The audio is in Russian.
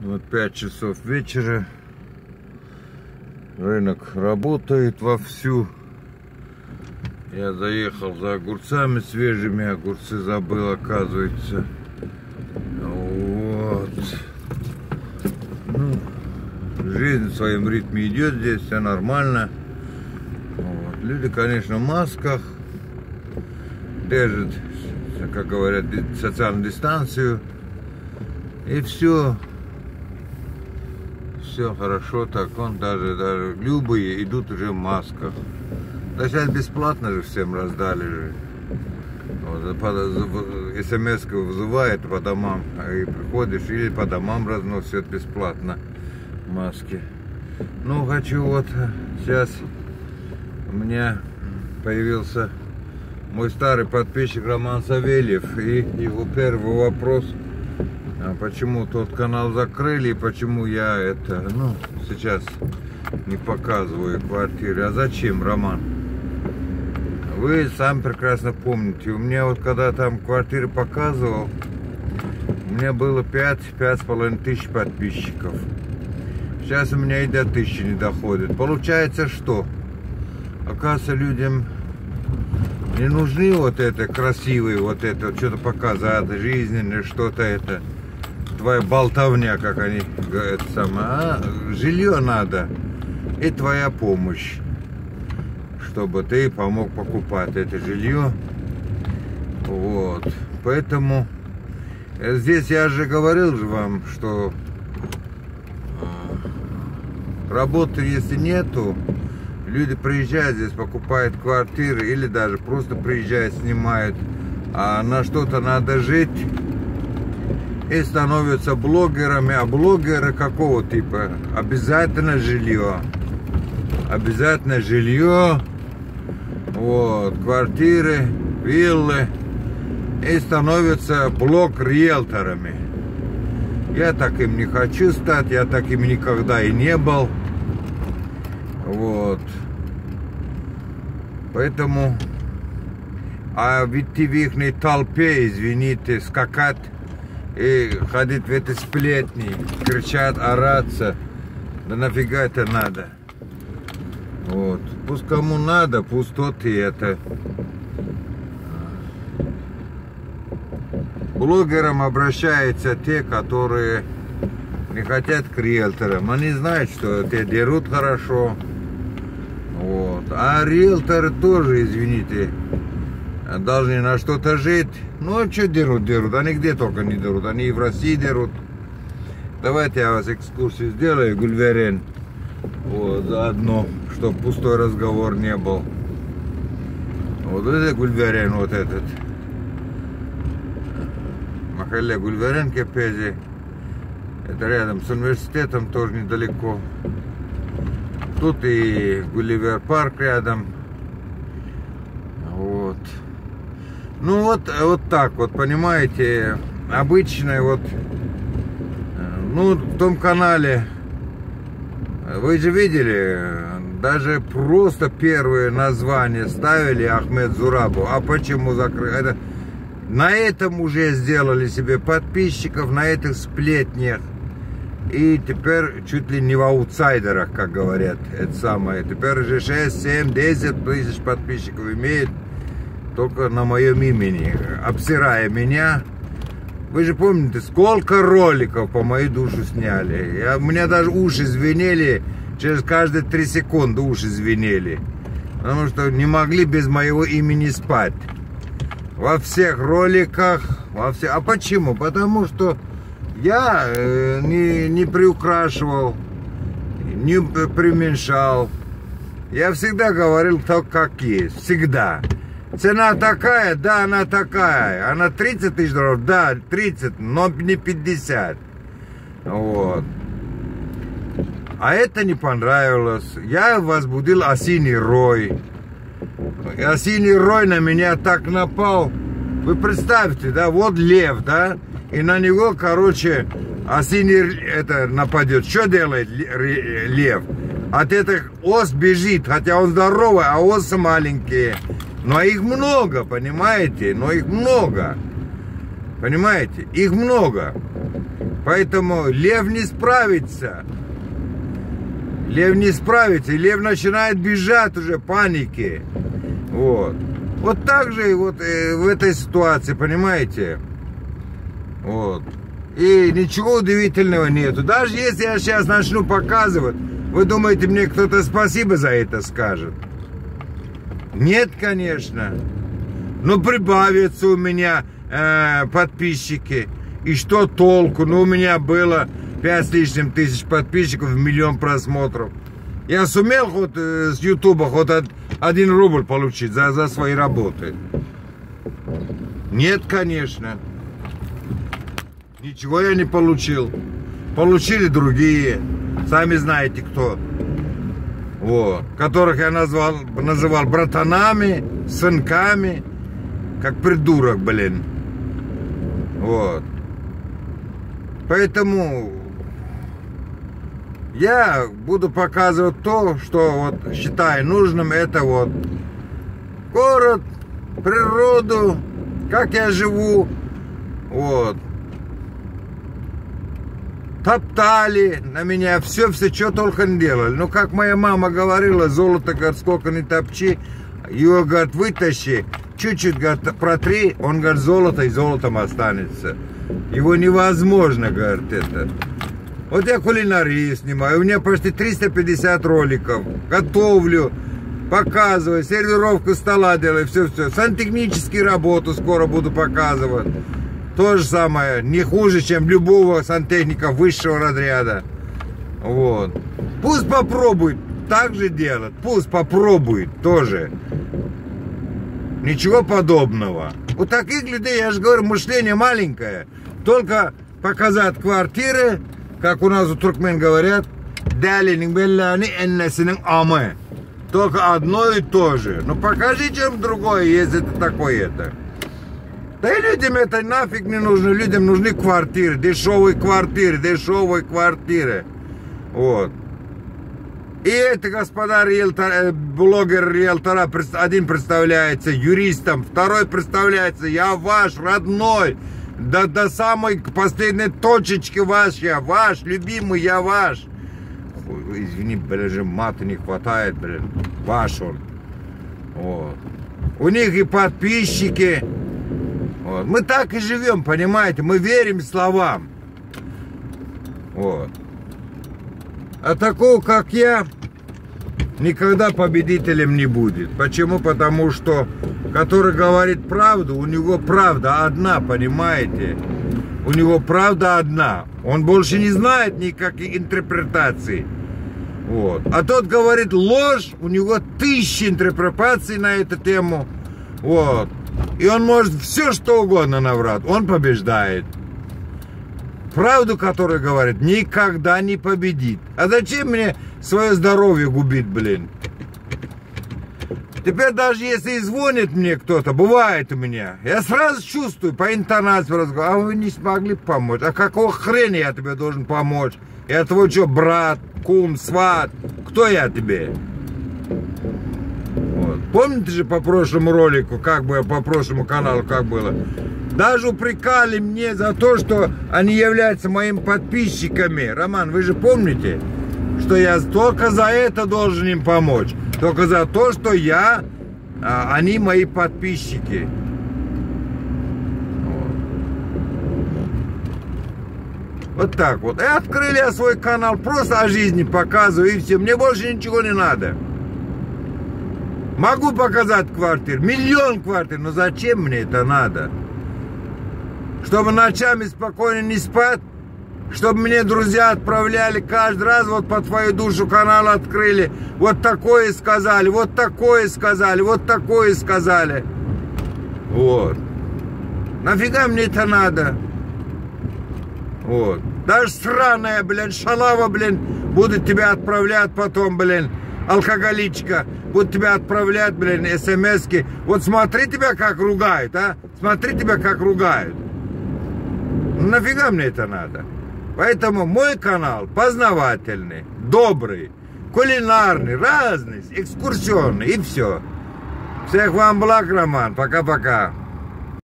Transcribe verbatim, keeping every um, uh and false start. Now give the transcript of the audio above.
Вот пять часов вечера. Рынок работает вовсю. Я заехал за огурцами свежими. Огурцы забыл, оказывается. Вот. Ну, жизнь в своем ритме идет здесь, все нормально. Вот. Люди, конечно, в масках. Держат, как говорят, социальную дистанцию. И все. Все хорошо, так он даже, даже любые идут уже в масках. Да сейчас бесплатно же всем раздали же. Вот, смс вызывает по домам, и приходишь, или по домам разносят бесплатно маски. Ну, хочу вот, сейчас у меня появился мой старый подписчик Роман Савельев, и его первый вопрос: а почему тот канал закрыли, и почему я это, ну, сейчас не показываю квартиры. А зачем, Роман? Вы сами прекрасно помните, у меня вот когда там квартиры показывал, у меня было пять-пять с половиной тысяч подписчиков. Сейчас у меня и до тысячи не доходит. Получается, что? Оказывается, людям не нужны вот это красивые, вот это, вот что-то показать, жизненное, что-то это, твоя болтовня, как они говорят, самое, а жилье надо, и твоя помощь, чтобы ты помог покупать это жилье. Вот, поэтому здесь я же говорил же вам, что работы если нету, люди приезжают здесь, покупают квартиры или даже просто приезжают, снимают, а на что-то надо жить, и становятся блогерами. А блогеры какого типа? Обязательно жилье. Обязательно жилье. Вот, квартиры, виллы. И становятся блог-риэлторами. Я таким не хочу стать, я таким никогда и не был. Вот. Поэтому, а идти в их толпе, извините, скакать и ходить в эти сплетни, кричать, ораться, да нафига это надо? Вот. Пусть кому надо, пусть тот и это. Блогерам обращаются те, которые не хотят к риэлторам. Они знают, что те дерут хорошо. Вот. А риэлторы тоже, извините, должны на что-то жить. Ну, а что дерут, дерут? Они где только не дерут. Они и в России дерут. Давайте я вас экскурсию сделаю, Гульверен. Вот, заодно, чтобы пустой разговор не был. Вот это Гульверен, вот этот. Махалле Гульверен Кепези. Это рядом с университетом, тоже недалеко. Тут и Гулливер парк рядом. Вот. Ну вот, вот так вот, понимаете, обычный вот, ну, в том канале, вы же видели, даже просто первое название ставили Ахмед Зурабов. А почему закрыли? Это, на этом уже сделали себе подписчиков, на этих сплетнях. И теперь чуть ли не в аутсайдерах, как говорят, это самое. Теперь уже шесть, семь, десять тысяч подписчиков имеет только на моем имени, обсирая меня. Вы же помните, сколько роликов по моей душе сняли. Я, у меня даже уши звенели, через каждые три секунды уши звенели. Потому что не могли без моего имени спать. Во всех роликах, во всех. А почему? Потому что я э, не, не приукрашивал, не преуменьшал. Я всегда говорил так, как есть. Всегда. Цена такая, да, она такая. Она тридцать тысяч долларов, да, тридцать, но не пятьдесят. Вот. А это не понравилось. Я возбудил осиный рой. И осиный рой на меня так напал. Вы представьте, да, вот лев, да, и на него, короче, осиный это нападет. Что делает лев? От этих ос бежит, хотя он здоровый, а осы маленькие. Но их много, понимаете? Но их много. Понимаете? Их много. Поэтому лев не справится. Лев не справится. И лев начинает бежать уже, паники. Вот. Вот так же и вот э, в этой ситуации, понимаете? Вот. И ничего удивительного нету. Даже если я сейчас начну показывать, вы думаете, мне кто-то спасибо за это скажет? Нет, конечно. Ну, прибавятся у меня э, подписчики. И что толку? Ну, у меня было пять с лишним тысяч подписчиков, миллион просмотров. Я сумел хоть э, с ютуба хоть от, один рубль получить за, за свои работы? Нет, конечно. Ничего я не получил. Получили другие. Сами знаете кто. Вот. Которых я назвал, называл братанами, сынками. Как придурок, блин. Вот. Поэтому я буду показывать то, что вот считаю нужным. Это вот город, природу, как я живу. Вот. Топтали на меня, все-все, что только не делали. Ну, как моя мама говорила, золото, говорит, сколько не топчи, его, говорит, вытащи, чуть-чуть, говорит, протри, он, говорит, золото и золотом останется. Его невозможно, говорит, это. Вот я кулинарию снимаю, у меня почти триста пятьдесят роликов, готовлю, показываю, сервировку стола делаю, все-все. Сантехнические работу скоро буду показывать. То же самое, не хуже, чем любого сантехника высшего разряда. Вот. Пусть попробует так же делать, пусть попробует тоже. Ничего подобного. У таких людей, я же говорю, мышление маленькое. Только показать квартиры, как у нас у туркмен говорят, только одно и то же. Ну покажи чем другое, если это такое это. Да и людям это нафиг не нужно. Людям нужны квартиры, дешевые квартиры, дешевые квартиры. Вот. И это, господа риэлтор, блогер риэлтора, один представляется юристом, второй представляется, я ваш, родной, до, до самой последней точечки ваш, я ваш, любимый, я ваш. Ой, извини, блин, же мата не хватает, блин, ваш он. Вот. У них и подписчики. Вот. Мы так и живем, понимаете, мы верим словам. Вот. А такого, как я, никогда победителем не будет. Почему? Потому что, который говорит правду, у него правда одна, понимаете? У него правда одна. Он больше не знает никаких интерпретаций. Вот. А тот говорит ложь, у него тысячи интерпретаций на эту тему. Вот. И он может все что угодно наврать. Он побеждает. Правду, которую говорит, никогда не победит. А зачем мне свое здоровье губить, блин? Теперь даже если звонит мне кто-то, бывает у меня, я сразу чувствую по интонации разговора, а вы не смогли помочь. А какого хрена я тебе должен помочь? Я твой что, брат, кум, сват? Кто я тебе? Вот. Помните же по прошлому ролику, как бы, по прошлому каналу, как было? Даже упрекали мне за то, что они являются моими подписчиками. Роман, вы же помните, что я только за это должен им помочь. Только за то, что я, а, они мои подписчики. Вот. Вот так вот. И открыли я свой канал, просто о жизни показываю, и все. Мне больше ничего не надо. Могу показать квартир, миллион квартир, но зачем мне это надо? Чтобы ночами спокойно не спать, чтобы мне друзья отправляли каждый раз, вот по твою душу канал открыли, вот такое сказали, вот такое сказали, вот такое сказали. Вот. Нафига мне это надо? Вот. Даже сраная, блин, шалава, блин, будет тебя отправлять потом, блин, алкоголичка, будут тебя отправлять, блин, смс-ки. Вот смотри тебя, как ругают, а? Смотри тебя, как ругают. Нафига мне это надо? Поэтому мой канал познавательный, добрый, кулинарный, разный, экскурсионный и все. Всех вам благ, Роман. Пока-пока.